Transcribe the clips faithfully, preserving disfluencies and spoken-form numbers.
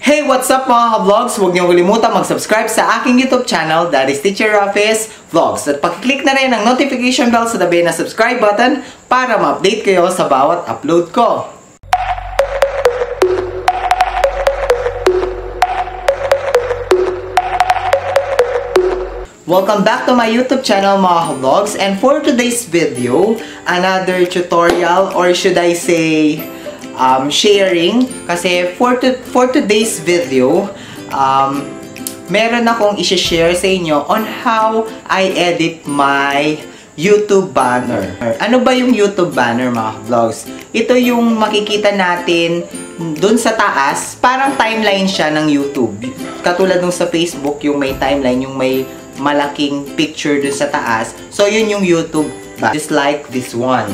Hey, what's up mga ka-vlogs? Huwag niyo kalimutan mag-subscribe sa aking YouTube channel, that is Teacher Raffy's Vlogs. At pakiclick na rin ang notification bell sa tabi na subscribe button para ma-update kayo sa bawat upload ko. Welcome back to my YouTube channel mga ka-vlogs, and for today's video, another tutorial, or should I say Um, sharing, kasi for, to, for today's video, um, meron akong i-share sa inyo on how I edit my YouTube banner. Ano ba yung YouTube banner mga vlogs? Ito yung makikita natin dun sa taas, parang timeline siya ng YouTube. Katulad nung sa Facebook, yung may timeline, yung may malaking picture dun sa taas. So yun yung YouTube banner. Just like this one.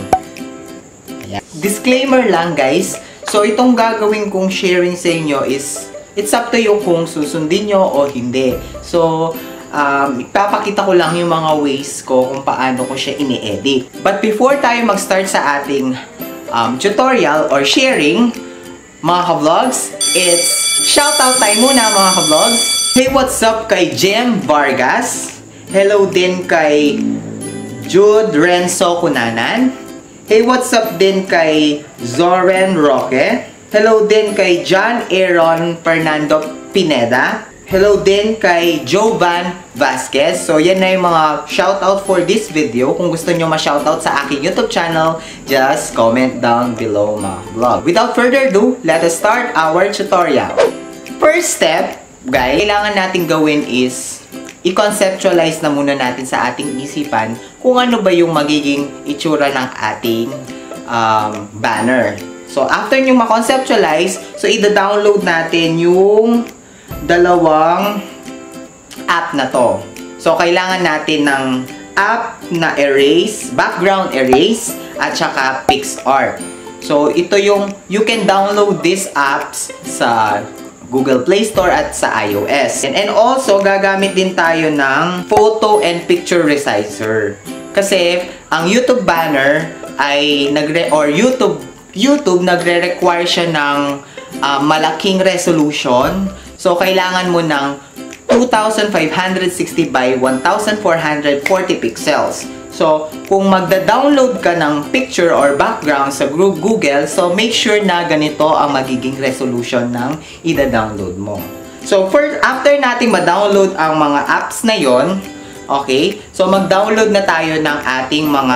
Disclaimer lang guys, so itong gagawin kong sharing sa inyo is, it's up to you kung susundin nyo o hindi. So, um, ipapakita ko lang yung mga ways ko kung paano ko siya ini-edit. But before tayo mag-start sa ating um, tutorial or sharing, mga ka-vlogs, it's shoutout time muna mga ka-vlogs. Hey, what's up kay Jem Vargas? Hello din kay Jude Renzo Cunanan. Hey, what's up din kay Zoren Roque. Hello din kay John Aaron Fernando Pineda. Hello din kay Jovan Vasquez. So, yan na yung mga shoutout for this video. Kung gusto nyo ma-shoutout sa aking YouTube channel, just comment down below mga vlog. Without further ado, let us start our tutorial. First step, guys, kailangan natin gawin is i-conceptualize na muna natin sa ating isipan kung ano ba yung magiging itsura ng ating um, banner. So, after nyo ma-conceptualize, so i-download natin yung dalawang app na to. So, kailangan natin ng app na erase, background erase, at saka Picsart. So, ito yung, you can download these apps sa Google Play Store at sa iOS. And, and also, gagamit din tayo ng photo and picture resizer. Kasi, ang YouTube banner ay nagre or YouTube YouTube nagre-require siya ng uh, malaking resolution. So, kailangan mo ng two thousand five hundred sixty by one thousand four hundred forty pixels. So, kung magda-download ka ng picture or background sa Google, so make sure na ganito ang magiging resolution ng ida-download mo. So, first, after natin ma-download ang mga apps na yon, okay, so mag-download na tayo ng ating mga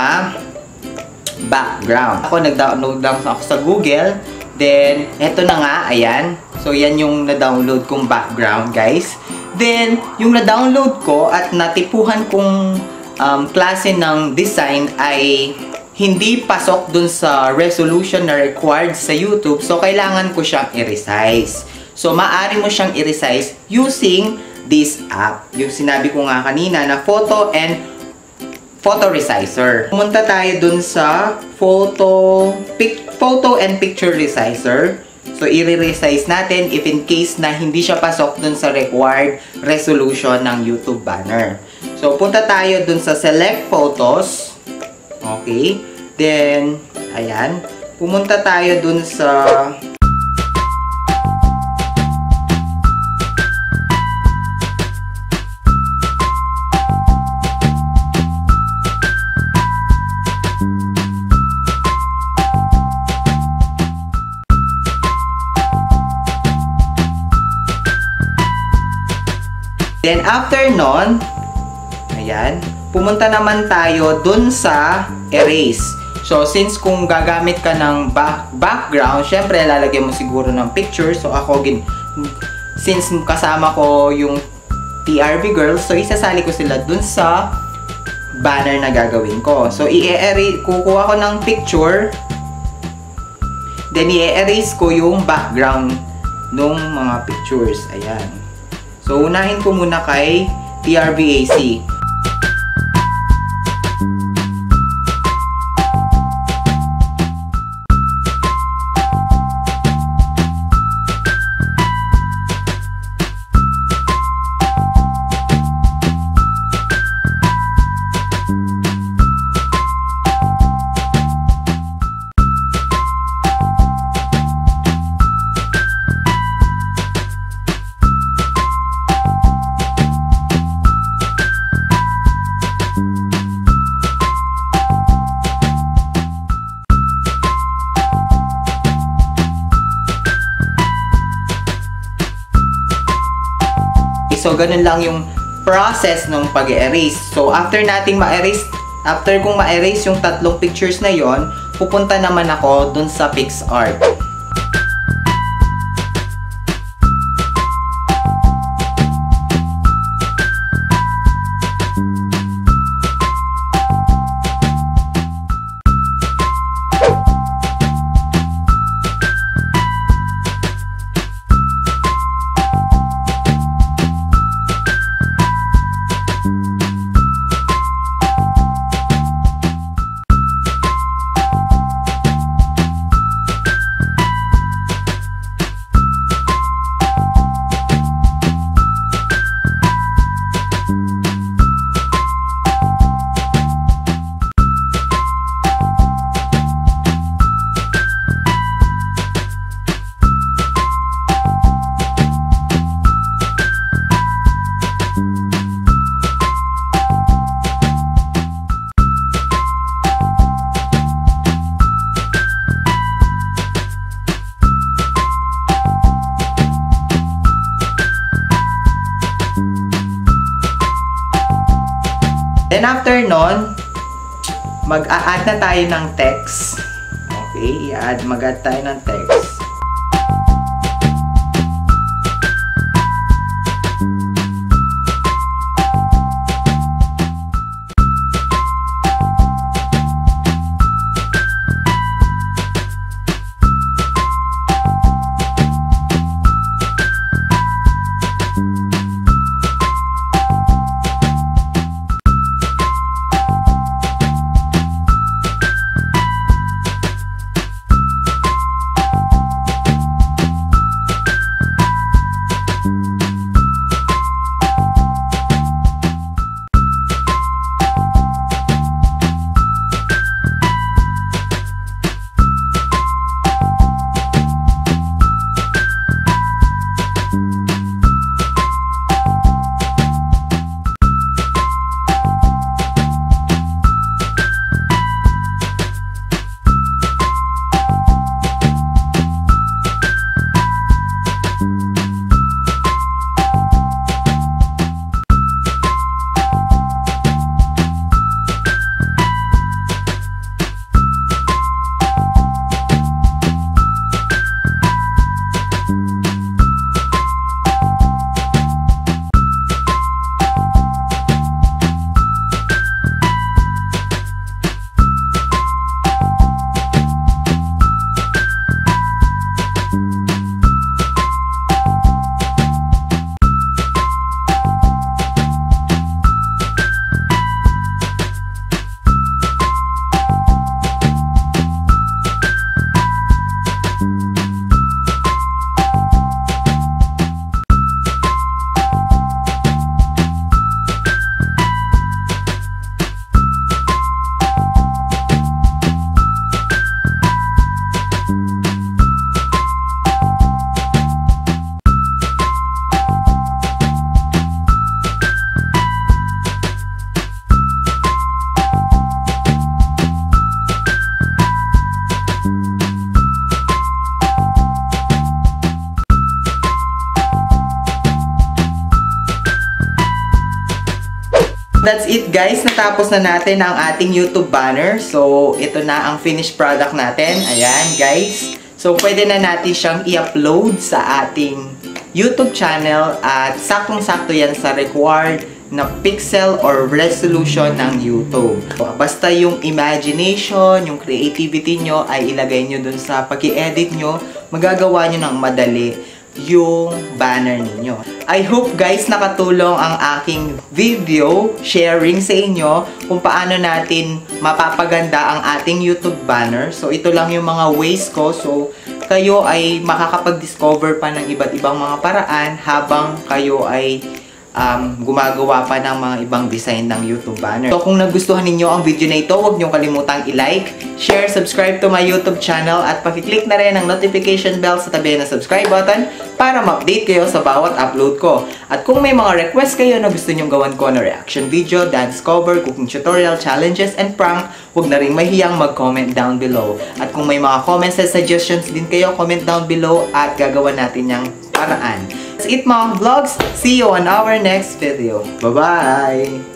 background. Ako, nag-download lang ako sa Google. Then, eto na nga, ayan. So, yan yung na-download kong background, guys. Then, yung na-download ko at natipuhan kong Um, klase ng design ay hindi pasok dun sa resolution na required sa YouTube. So, kailangan ko siyang i-resize. So, maaari mo siyang i-resize using this app. Yung sinabi ko nga kanina na photo and photo resizer. Pumunta tayo dun sa photo, pic, photo and picture resizer. So, i-resize natin if in case na hindi siya pasok dun sa required resolution ng YouTube banner. So, punta tayo dun sa select photos. Okay. Then, ayan. Pumunta tayo dun sa Then, after nun, ayan, pumunta naman tayo dun sa erase. So, since kung gagamit ka ng back background, syempre, lalagyan mo siguro ng picture. So, ako, gin since kasama ko yung T R V girls, so, isasali ko sila dun sa banner na gagawin ko. So, i-erase, kukuha ko ng picture, then i-erase ko yung background ng mga pictures. Ayan. So, unahin ko muna kay T R V A C. So, ganun lang yung process ng pag-erase. So, after nating ma-erase, after kong ma-erase yung tatlong pictures na yon, pupunta naman ako dun sa Picsart. Then after nun, mag-a-add na tayo ng text. Okay, i-add, mag-add tayo ng text. That's it guys, natapos na natin ang ating YouTube banner. So, ito na ang finished product natin. Ayan guys. So, pwede na natin siyang i-upload sa ating YouTube channel at saktong-sakto yan sa required na pixel or resolution ng YouTube. Basta yung imagination, yung creativity nyo ay ilagay nyo dun sa pag-i-edit nyo, magagawa nyo ng madali yung banner ninyo. I hope guys nakatulong ang aking video sharing sa inyo kung paano natin mapapaganda ang ating YouTube banner. So ito lang yung mga ways ko. So kayo ay makakapag-discover pa ng iba't ibang mga paraan habang kayo ay Um, gumagawa pa ng mga ibang design ng YouTube banner. So kung nagustuhan ninyo ang video na ito, huwag niyong kalimutang i-like, share, subscribe to my YouTube channel at pakiclick na rin ang notification bell sa tabi ng subscribe button para ma-update kayo sa bawat upload ko. At kung may mga request kayo na gusto nyong gawan ko na reaction video, dance cover, cooking tutorial, challenges, and prank, huwag na rin mahiyang mag-comment down below. At kung may mga comments and suggestions din kayo, comment down below at gagawa natin yung paraan. That's it mga vlogs. See you on our next video. Bye-bye!